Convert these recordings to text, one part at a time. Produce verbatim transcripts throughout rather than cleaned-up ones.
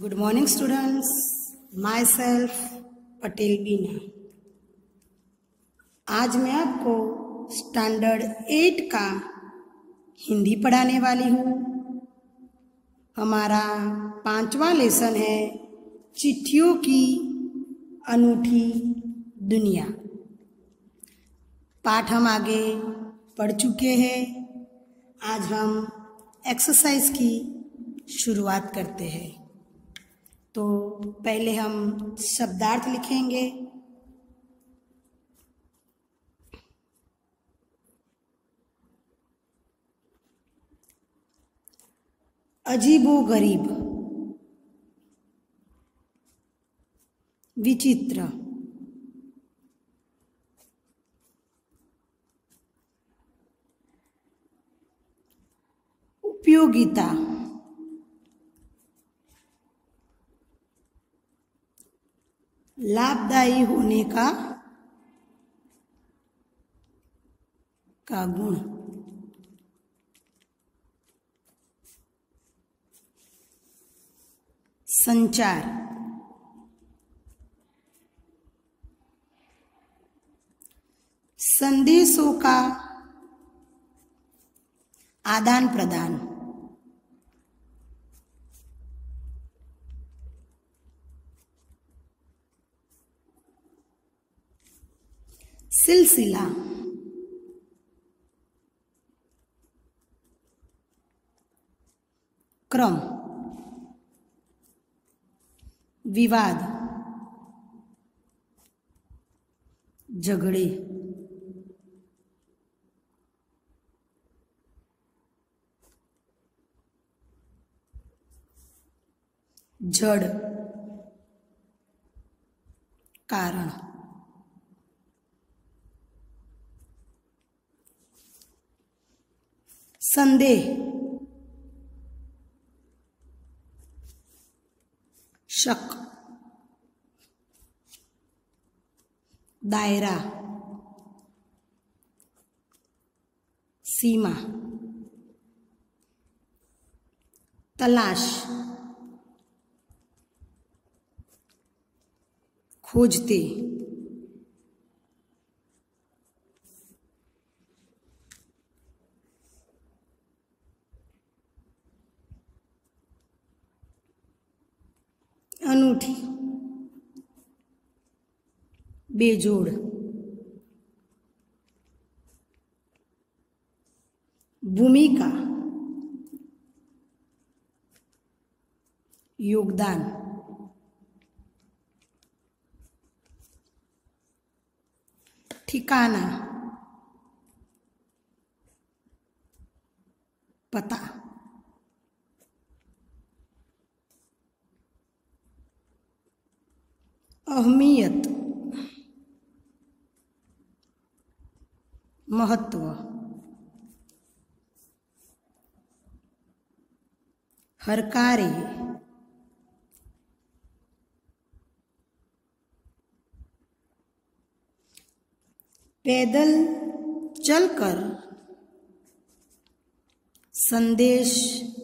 Good morning students, myself Patel Bina. आज मैं आपको स्टैंडर्ड एट का हिंदी पढ़ाने वाली हूँ। हमारा पांचवा लेसन है चिट्ठियों की अनूठी दुनिया। पाठ हम आगे पढ़ चुके हैं। आज हम एक्सरसाइज की शुरुआत करते हैं। तो पहले हम शब्दार्थ लिखेंगे। अजीबोगरीब, विचित्र, उपयोगिता, लाभदायी होने का का गुण, संचार, संदेशों का आदान प्रदान, सिलसिला, क्रम, विवाद, झगड़े, जड़, कारण, संदेह, शक, दायरा, सीमा, तलाश, खोजते, अनूठी, बेजोड़, भूमिका, योगदान, ठिकाना, पता, अहमियत, महत्व, हरकारे, पैदल चलकर संदेश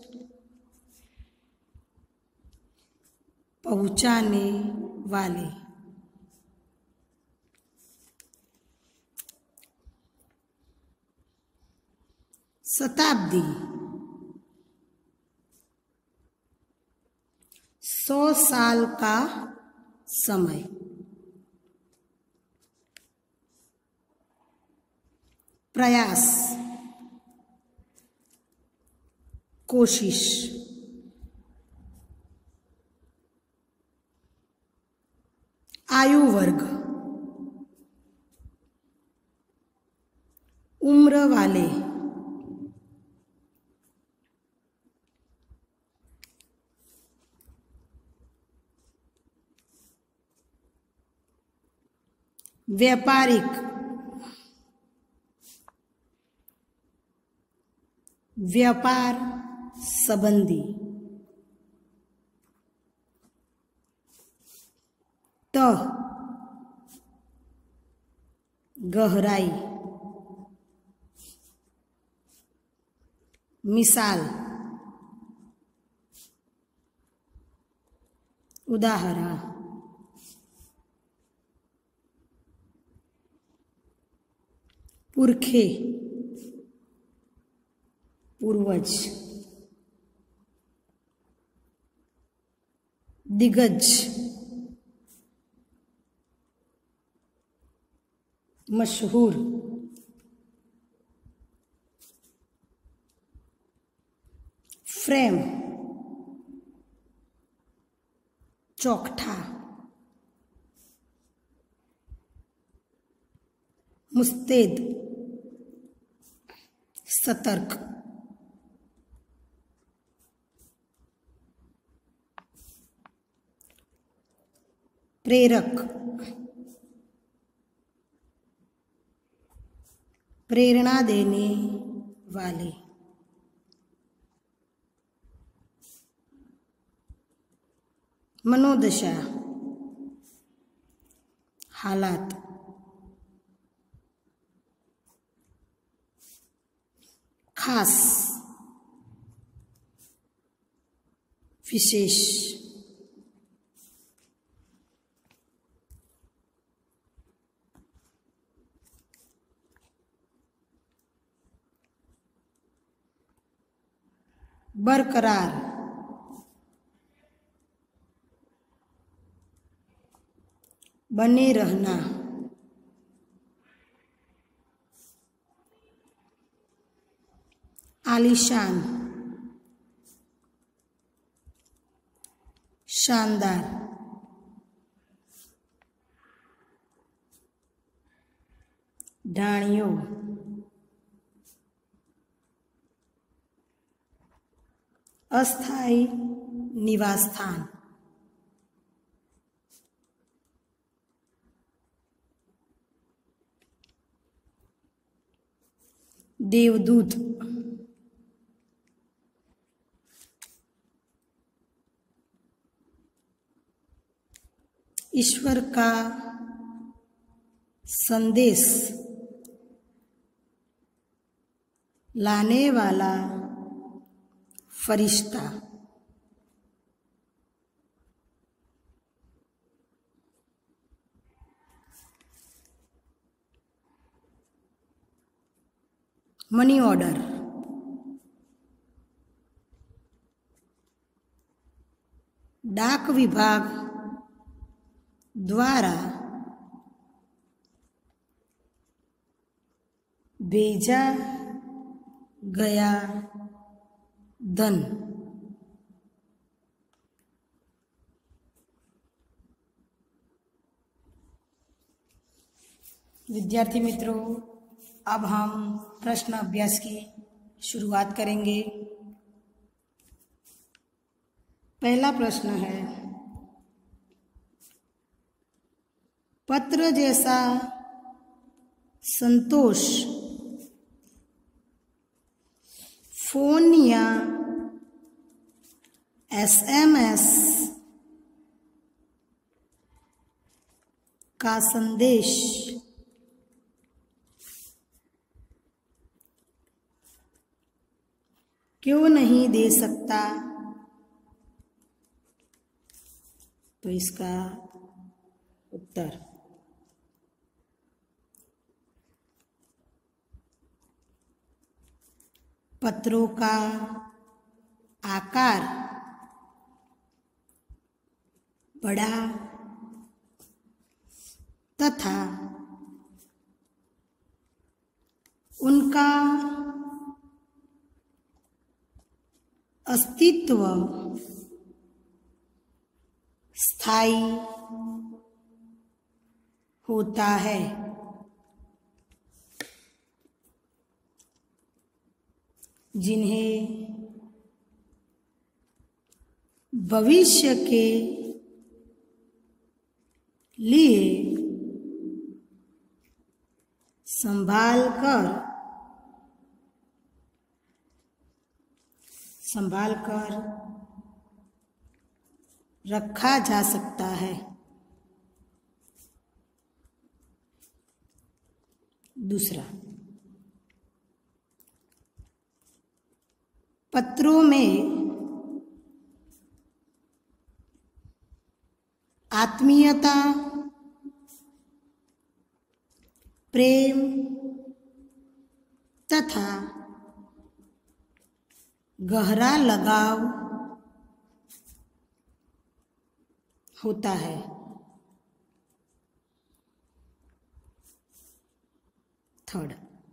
पहुंचाने वाले, शताब्दी, सौ साल का समय, प्रयास, कोशिश, आयु वर्ग, उम्र वाले, व्यापारिक, व्यापार संबंधी, तह, गहराई, मिसाल, उदाहरण पुरखे, पूर्वज, दिग्गज, मशहूर, फ्रेम, चौखटा, मुस्तैद, सतर्क, प्रेरक, प्रेरणा देने वाले, मनोदशा, हालात, खास, विशेष, बरकरार, बने रहना, आलीशान, शानदार, ढाणियों, अस्थायी निवास स्थान, देवदूत, ईश्वर का संदेश लाने वाला फरिश्ता, मनी ऑर्डर, डाक विभाग द्वारा भेजा गया धन, विद्यार्थी मित्रों, अब हम प्रश्न अभ्यास की शुरुआत करेंगे। पहला प्रश्न है, पत्र जैसा संतोष फोन या एसएमएस का संदेश क्यों नहीं दे सकता? तो इसका उत्तर पत्रों का आकार बड़ा तथा उनका अस्तित्व स्थायी होता है। जिन्हें भविष्य के लिए संभाल कर संभाल कर रखा जा सकता है। दूसरा, पत्रों में आत्मीयता, प्रेम तथा गहरा लगाव होता है। थर्ड,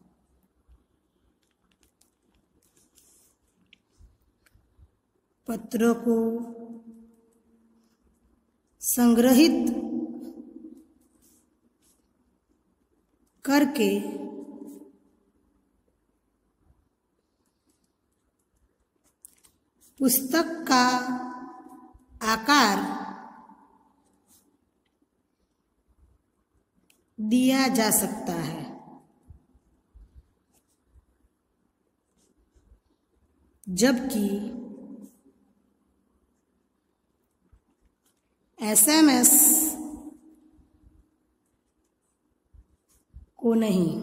पत्रों को संग्रहित करके पुस्तक का आकार दिया जा सकता है। जबकि एसएमएस को नहीं।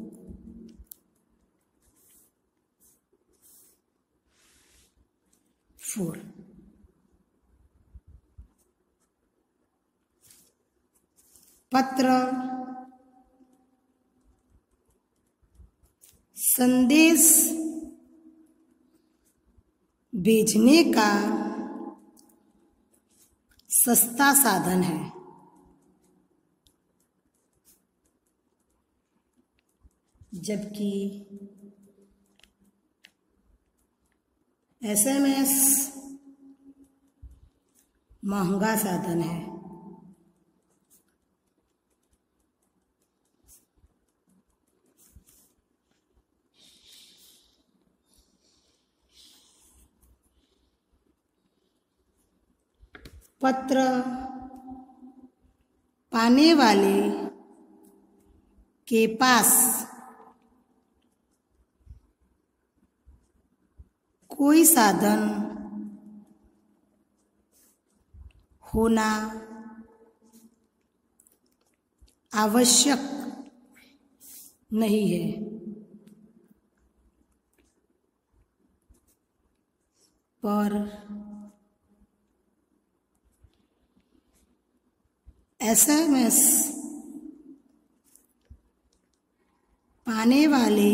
फोर, पत्र संदेश भेजने का सस्ता साधन है। जबकि एसएमएस महंगा साधन है। पत्र पाने वाले के पास कोई साधन होना आवश्यक नहीं है। पर एसएमएस पाने वाले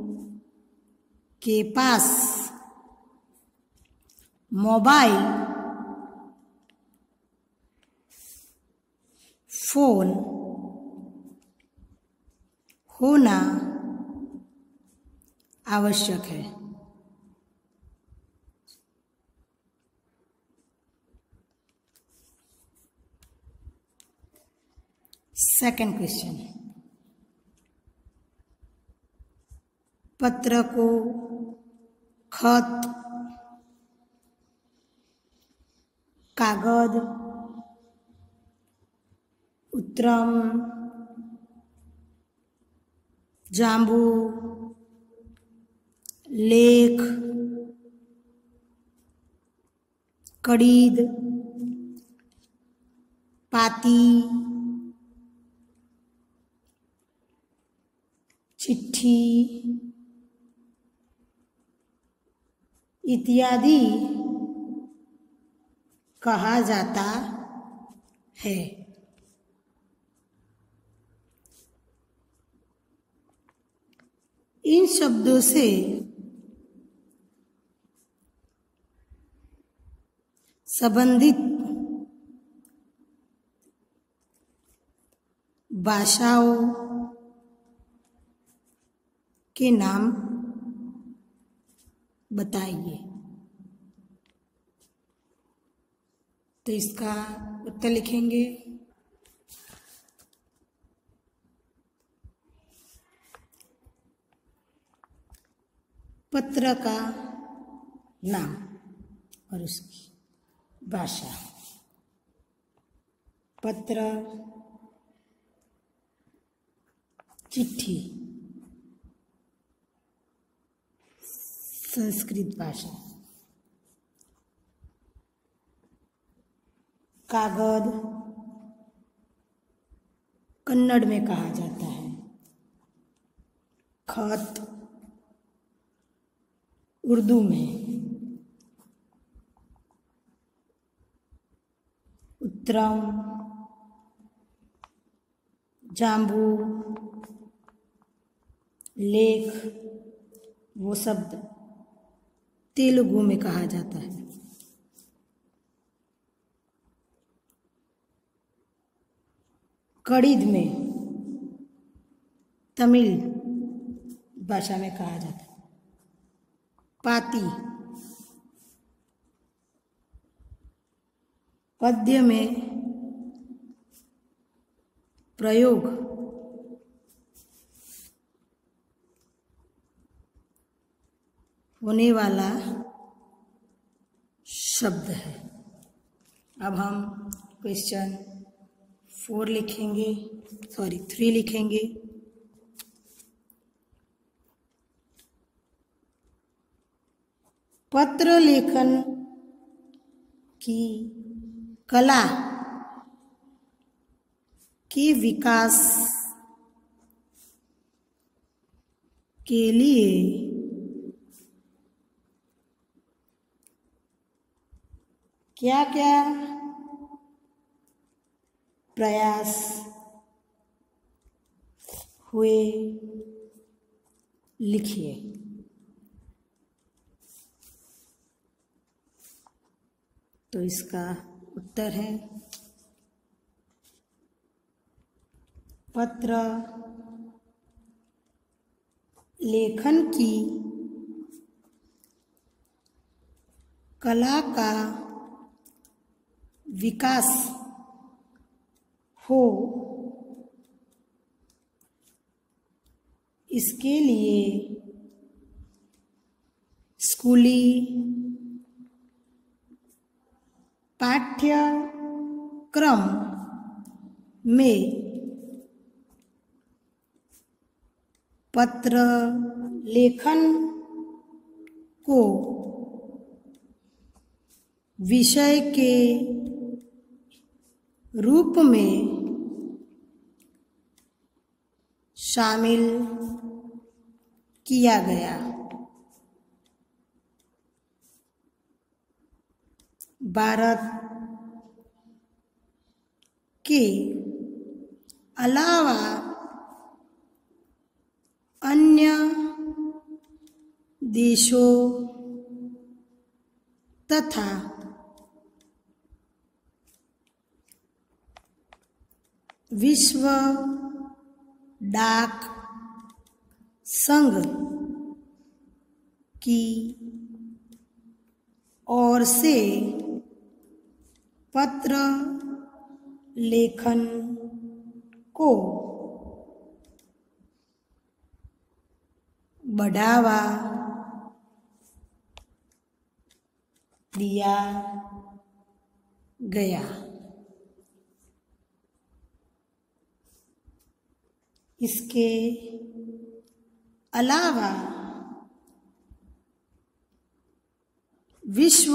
के पास मोबाइल फोन होना आवश्यक है। सेकंड क्वेश्चन, पत्र को खत, कागज, उत्तरम, जांबू, लेख, कड़ीद, पाती, चिट्ठी इत्यादि कहा जाता है। इन शब्दों से संबंधित भाषाओं के नाम बताइए। तो इसका उत्तर लिखेंगे पत्र का नाम और उसकी भाषा। पत्र, चिट्ठी संस्कृत भाषा, कागज कन्नड़ में कहा जाता है, खत उर्दू में, उत्तरम, जाम्बू, लेख, वो शब्द तेलुगु में कहा जाता है। कड़िद में तमिल भाषा में कहा जाता है। पाती पद्य में प्रयोग होने वाला शब्द है। अब हम क्वेश्चन फोर लिखेंगे, सॉरी थ्री लिखेंगे। पत्र लेखन की कला के विकास के लिए क्या क्या प्रयास हुए, लिखिए। तो इसका उत्तर है पत्र लेखन की कला का विकास हो, इसके लिए स्कूली पाठ्यक्रम में पत्र लेखन को विषय के रूप में शामिल किया गया। भारत के अलावा अन्य देशों तथा विश्व डाक संघ की ओर से पत्र लेखन को बढ़ावा दिया गया। इसके अलावा विश्व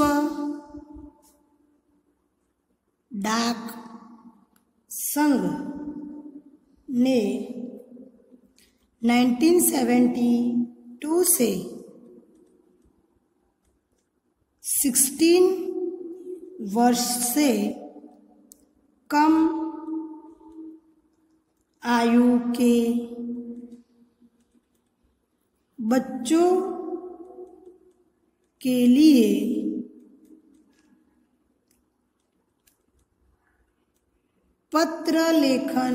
डाक संघ ने उन्नीस सौ बहत्तर से सोलह वर्ष से कम आयु के बच्चों के लिए पत्र लेखन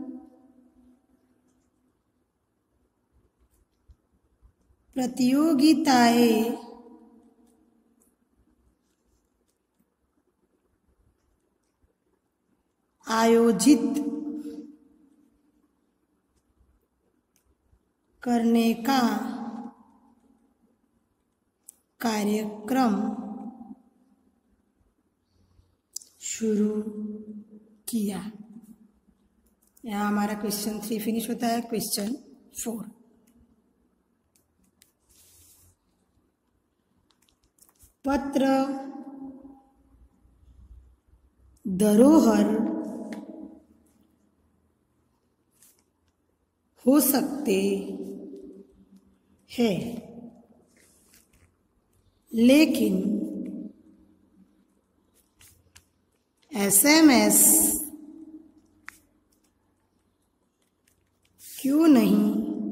प्रतियोगिताएं आयोजित करने का कार्यक्रम शुरू किया। यहाँ हमारा क्वेश्चन थ्री फिनिश होता है। क्वेश्चन फोर, पत्र धरोहर हो सकते हैं, लेकिन एसएमएस क्यों नहीं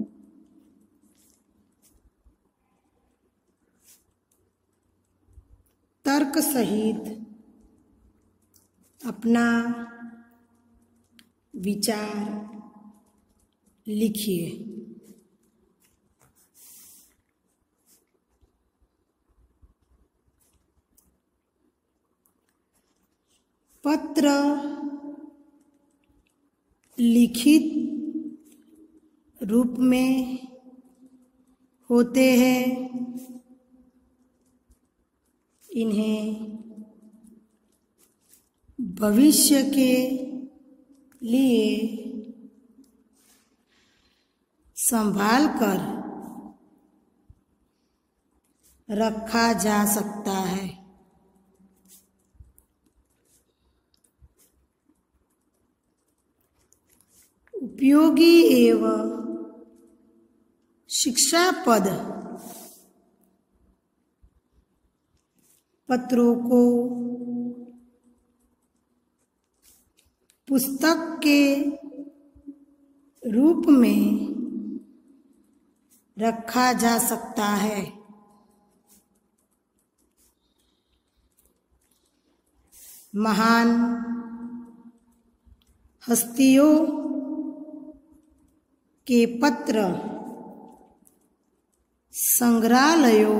तर्क सहित अपना विचार लिखिए। पत्र लिखित रूप में होते हैं, इन्हें भविष्य के लिए संभाल कर रखा जा सकता है। उपयोगी एवं शिक्षाप्रद पत्रों को पुस्तक के रूप में रखा जा सकता है। महान हस्तियों के पत्र संग्रहालयों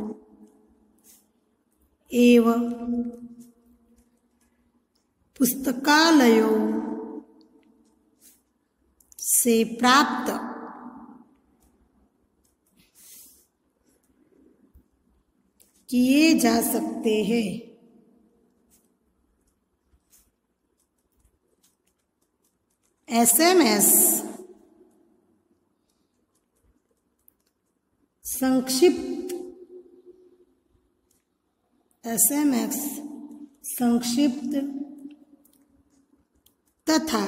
एवं पुस्तकालयों से प्राप्त किए जा सकते हैं। एसएमएस संक्षिप्त एसएमएस संक्षिप्त तथा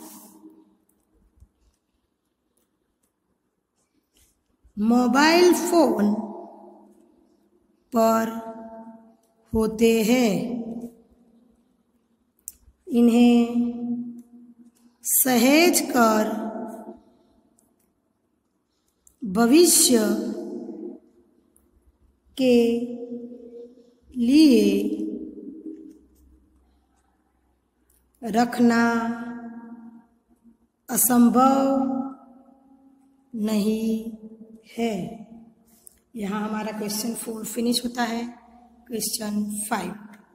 मोबाइल फोन पर होते हैं। इन्हें सहेज कर भविष्य के लिए रखना असंभव नहीं है। यहाँ हमारा क्वेश्चन फोर फिनिश होता है। क्वेश्चन फाइव,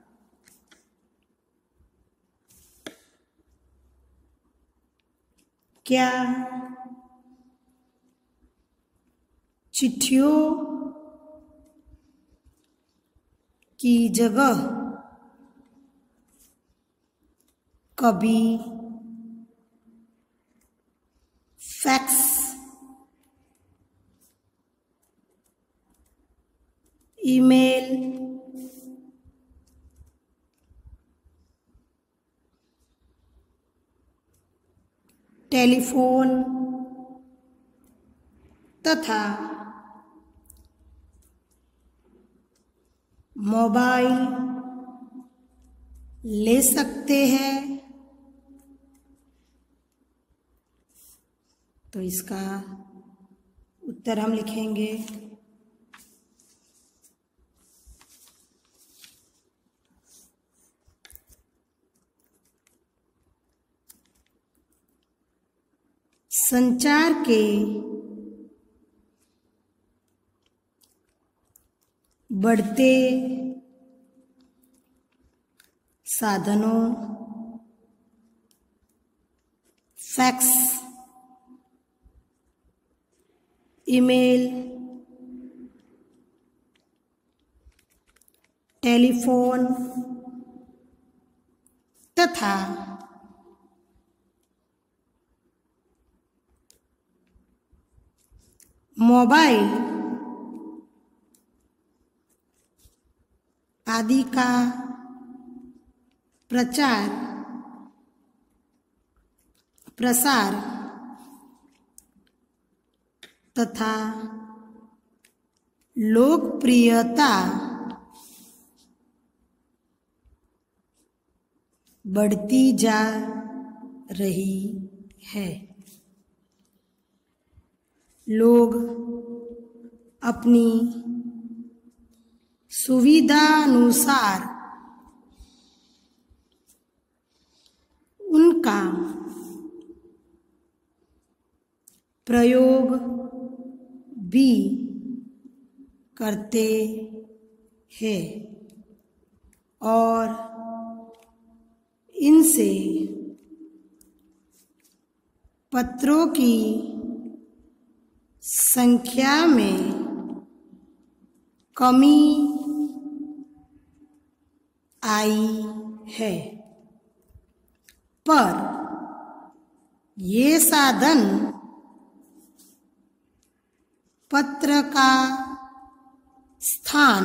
क्या चिट्ठियों की जगह कभी फैक्स, ईमेल, टेलीफोन तथा मोबाइल ले सकते हैं? तो इसका उत्तर हम लिखेंगे संचार के बढ़ते साधनों फैक्स, ईमेल, टेलीफोन तथा मोबाइल आदि का प्रचार प्रसार तथा लोकप्रियता बढ़ती जा रही है। लोग अपनी सुविधानुसार उनका प्रयोग भी करते हैं और इनसे पत्रों की संख्या में कमी आई है, पर ये साधन पत्र का स्थान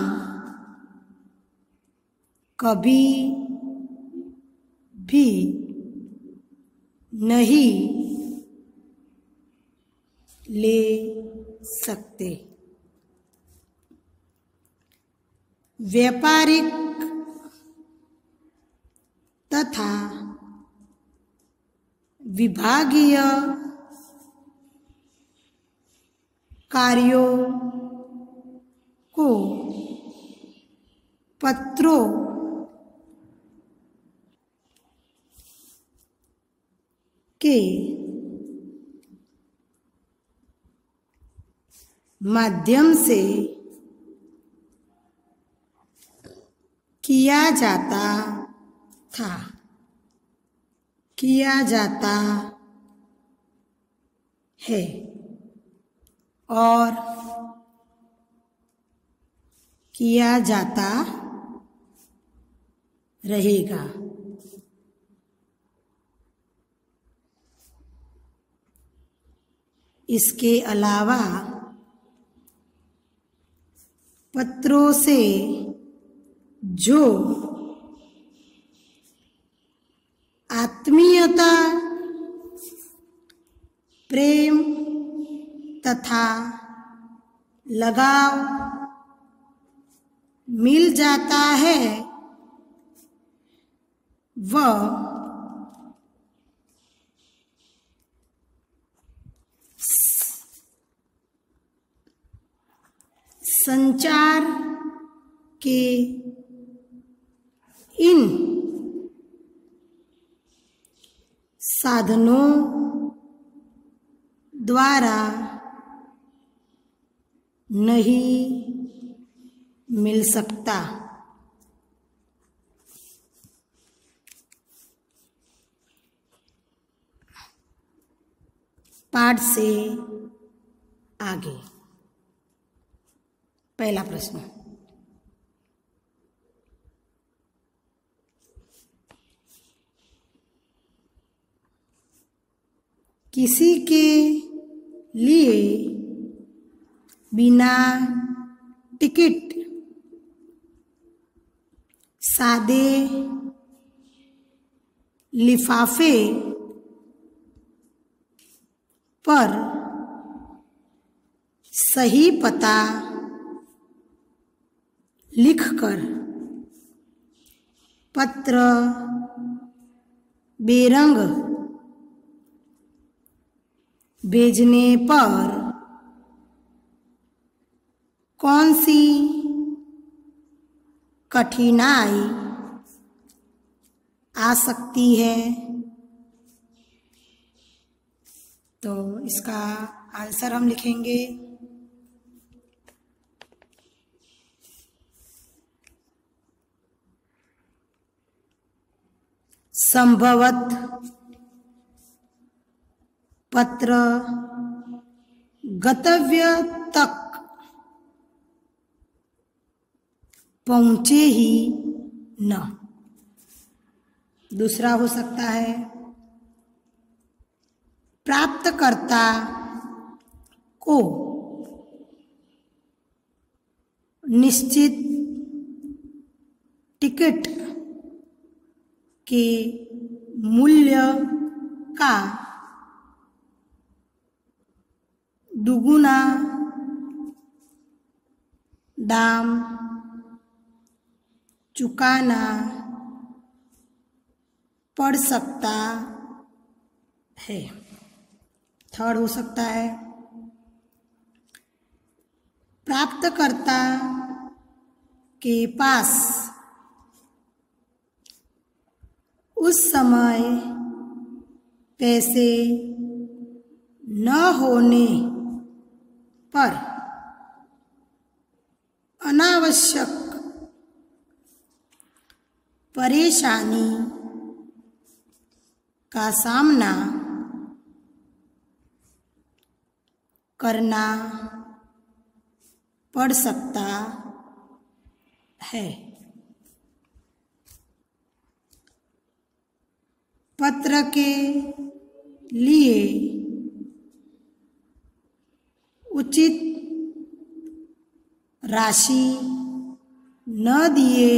कभी भी नहीं ले सकते। व्यापारिक तथा विभागीय कार्यों को पत्रों के माध्यम से किया जाता था किया जाता है और किया जाता रहेगा। इसके अलावा पत्रों से जो आत्मीयता, प्रेम तथा लगाव मिल जाता है, वह संचार के इन साधनों द्वारा नहीं मिल सकता। पाठ से आगे पहला प्रश्न, किसी के लिए बिना टिकट सादे लिफाफे पर सही पता लिखकर पत्र बेरंग भेजने पर कौन सी कठिनाई आ सकती है? तो इसका आंसर हम लिखेंगे संभवत पत्र गंतव्य तक पहुंचे ही न। दूसरा हो सकता है प्राप्तकर्ता को निश्चित टिकट के मूल्य का दुगुना दाम चुकाना पढ़ सकता है। थर्ड हो सकता है प्राप्तकर्ता के पास उस समय पैसे न होने पर अनावश्यक परेशानी का सामना करना पड़ सकता है। पत्र के लिए उचित राशि न दिए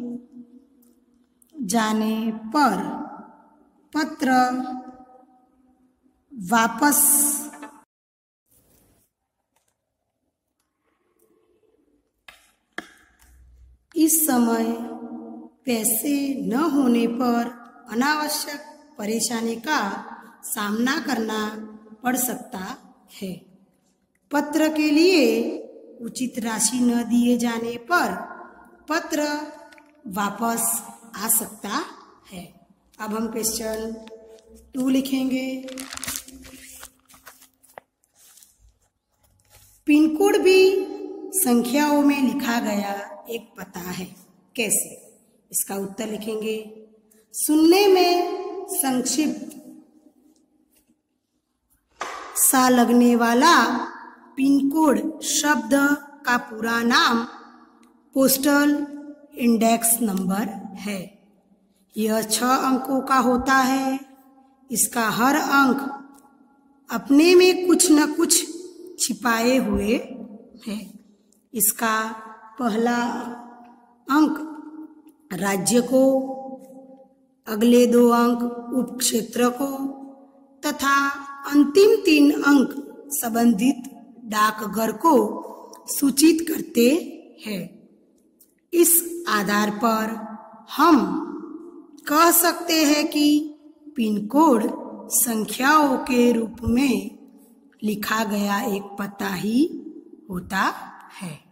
जाने पर पत्र वापस इस समय पैसे न होने पर अनावश्यक परेशानी का सामना करना पड़ सकता है। पत्र के लिए उचित राशि न दिए जाने पर पत्र वापस आ सकता है। अब हम क्वेश्चन टू लिखेंगे। पिन कोड भी संख्याओं में लिखा गया एक पता है, कैसे? इसका उत्तर लिखेंगे। सुनने में संक्षिप्त सा लगने वाला पिन कोड शब्द का पूरा नाम पोस्टल इंडेक्स नंबर है। यह छह अंकों का होता है। इसका हर अंक अपने में कुछ न कुछ छिपाए हुए है। इसका पहला अंक राज्य को, अगले दो अंक उपक्षेत्र को तथा अंतिम तीन अंक संबंधित डाकघर को सूचित करते हैं। इस आधार पर हम कह सकते हैं कि पिन कोड संख्याओं के रूप में लिखा गया एक पता ही होता है।